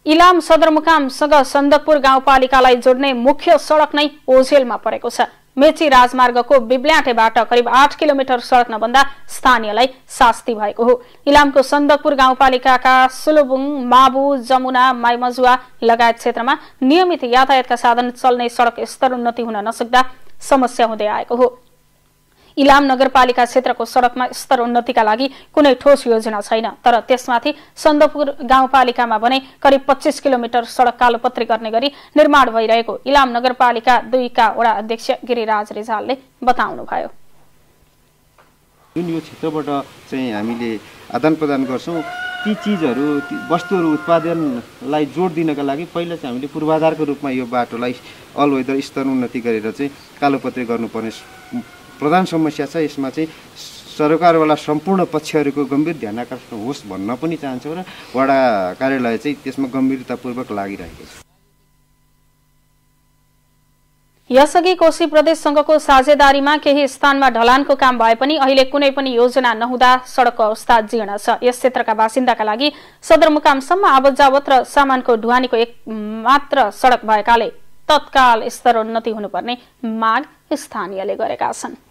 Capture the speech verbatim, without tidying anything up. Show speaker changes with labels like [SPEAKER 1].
[SPEAKER 1] इलाम सदरमुकामसँग सन्दकपुर गाउँपालिकालाई जोड्ने मुख्य सडक नै ओझेलमा परेको छ। मेची राजमार्गको बिब्ल्याटेबाट करिब आठ किलोमिटर सडक नबन्दा स्थानीयलाई शास्ति भएको हो। इलामको सन्दकपुर गाउँपालिकाका सुलुबुङ, माबु, जमुना, माइमजुवा लगायत क्षेत्रमा नियमित यातायातका साधन चल्ने सडक स्तरोन्नति हुन नसक्दा समस्या हुँदै आएको हो। इलाम नगरपालिका क्षेत्रको सडकमा स्तरोन्नतिका लागि कुनै ठोस योजना छैन, तर त्यसमाथि सन्दकपुर गाउँपालिकामा भने करिब पच्चीस किलोमिटर सडक कालोपत्री गर्ने गरी निर्माण भइरहेको इलाम नगरपालिका दुईका वडा अध्यक्ष गिरिराज रिजालले बताउनुभयो।
[SPEAKER 2] जुन यो क्षेत्रबाट चाहिँ हामीले आदान प्रदान गर्छौं, ती चीजहरू वस्तुहरू उत्पादनलाई जोड दिनका लागि पहिला चाहिँ हामीले पूर्वाधारको रूपमा यो बाटोलाई अल वेदर स्तरोन्नति गरेर चाहिँ कालोपत्री गर्नुपर्ने प्रधान समस्या छ। यसमा चाहिँ सरकारवाला सम्पूर्ण पक्षहरूको गम्भीर ध्यान आकर्षण होस् भन्न पनि चाहन्छौँ र वडा कार्यालय चाहिँ त्यसमा गम्भीरतापूर्वक लागिरहेको छ।
[SPEAKER 1] यसअघि कोशी प्रदेश संघको साझेदारीमा केही स्थानमा ढलानको काम भए पनि अहिले कुनै पनि योजना नहुँदा सडकको अवस्था जीर्ण छ। यस क्षेत्रका बासिन्दाका लागि सदरमुकामसम्म आवतजावत र सामानको ढुवानीको एक मात्र सडक भएकाले तत्काल स्तरोन्नति हुनुपर्ने माग स्थानीयले गरेका छन्।